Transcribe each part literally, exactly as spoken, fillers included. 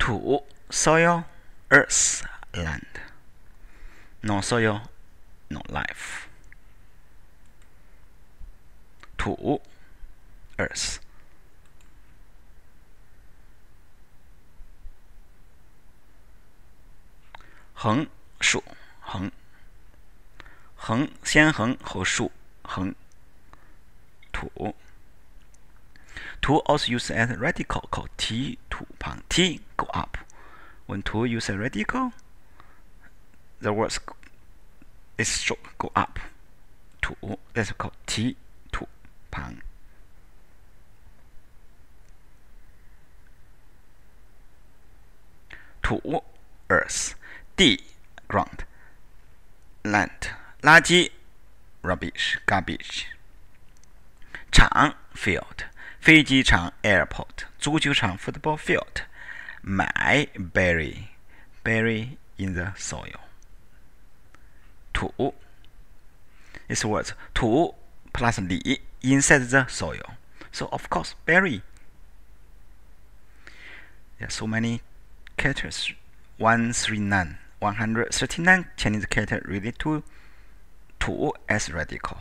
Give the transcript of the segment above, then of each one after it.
土 soil, earth, land. No soil, no life. 土 earth. 横竖横横先横后竖横土土 also used as a radical called T 土旁 T go up. When 土 use a radical, the words is stroke go up. 土 that's called T 土旁土 earth 地 ground land 垃圾 rubbish garbage 场 field 飞机场 airport 足球场 football field 埋 bury bury in the soil 土 This words 土 plus 里 inside the soil. So of course bury. There are so many characters. one thirty-nine one hundred thirty-nine Chinese characters related to 土 as radical.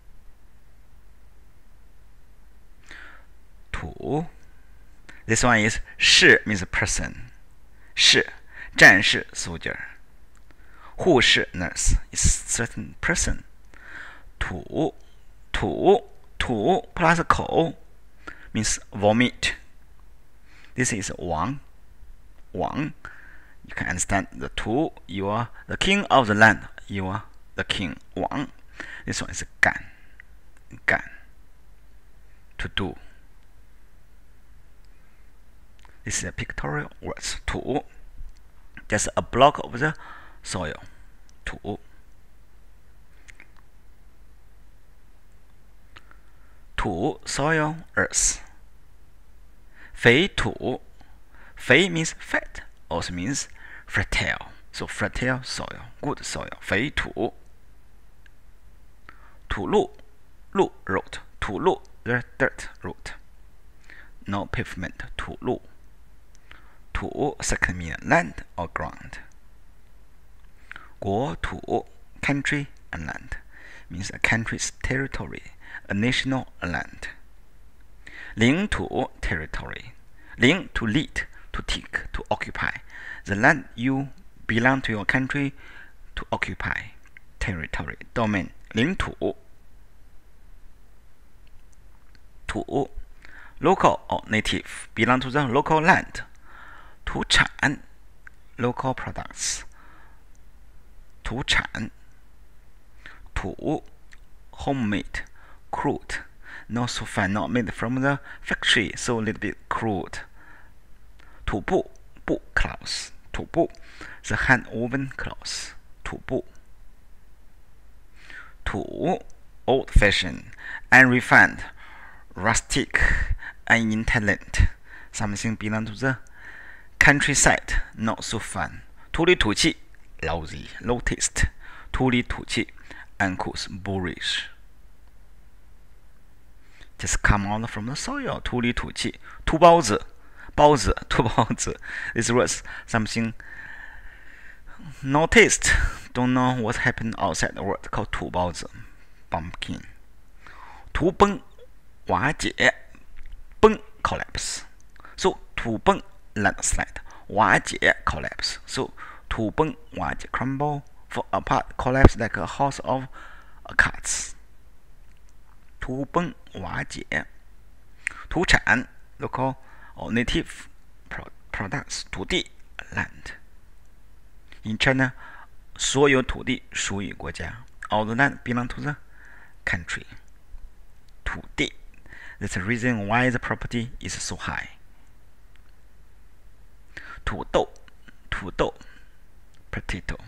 土 This one is 士 means person. 士战士 soldier. 护士 nurse is certain person. 土土土 plus 口 means vomit. This is 王王 You can understand the 土 You are the king of the land. You are the king 王 This one is 干干 To do. This is a pictorial words 土 Just a block of the soil 土土 soil earth 肥土 肥 means fat also means fertile so fertile soil good soil 肥土土路路 road 土路 the dirt road no pavement 土路土 second meaning land or ground 国土 country and land means a country's territory a national land 领土 territory 领 to lead to take to occupy the land you belong to your country to occupy territory domain 领土土 local or native belong to the local land 土产 local products 土产土 homemade crude not so fine not made from the factory so a little bit crude 土布布 cloth 土布 the hand woven cloth 土布土 old fashioned unrefined rustic unintelligent something belong to the countryside not so fun 土里土气 lousy low taste 土里土气 uncouth boorish just come out from the soil 土里土气土包子包子土包子 This was something no taste don't know what happened outside the world called 土包子 pumpkin 土崩瓦解崩 collapse so 土崩 landslide 瓦解 collapse so 土崩瓦解 crumble fall apart collapse like a house of cards 土崩瓦解土产 local or native products 土地 land in China 所有土地属于国家 all the land belong to the country 土地 that's the reason why the property is so high 土豆土豆 potato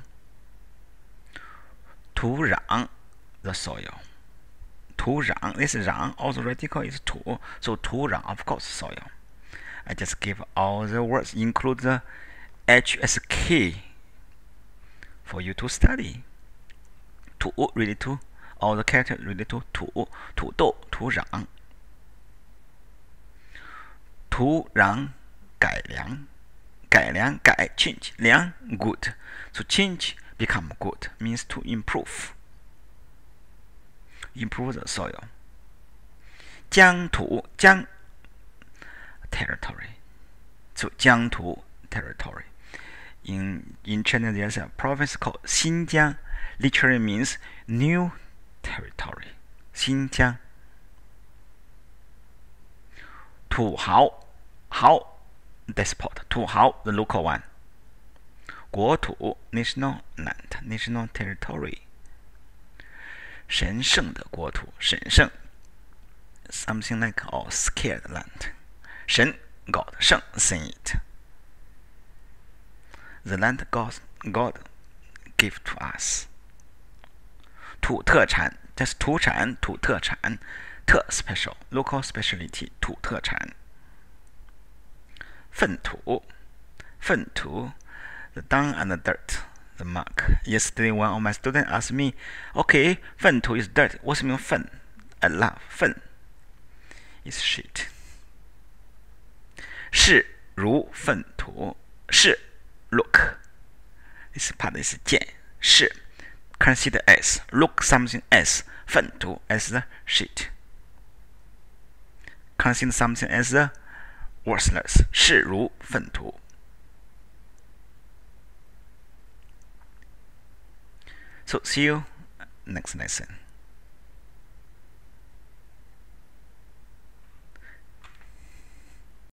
土壤 the soil 土壤 this 壤 also radical is 土 so 土壤 of course soil I just give all the words include the H as key for you to study 土 related to all the characters related to 土土豆土壤土壤改良改良改 change 良 good. So change become good means to improve. Improve the soil. 疆土疆 territory. So 疆土 territory. In in China there's a province called Xinjiang. Literally means new territory. 新疆。土豪豪 despot. 土豪 the local one. 国土 national land, national territory. 神圣的国土神圣 something like or scared land. 神 God 圣 saint. The land God, God gave to us. 土特产 just 土产土特产特 special local specialty 土特产。粪土粪土 the dung and the dirt, the muck. Yesterday one of my students asked me, okay, 粪土 is dirt. What's mean 粪? I love 粪 is shit. 视如粪土视 look. This part is 见视 consider as look something as 粪土 as the shit. Consider something as the worthless 视如粪土。So see you next lesson.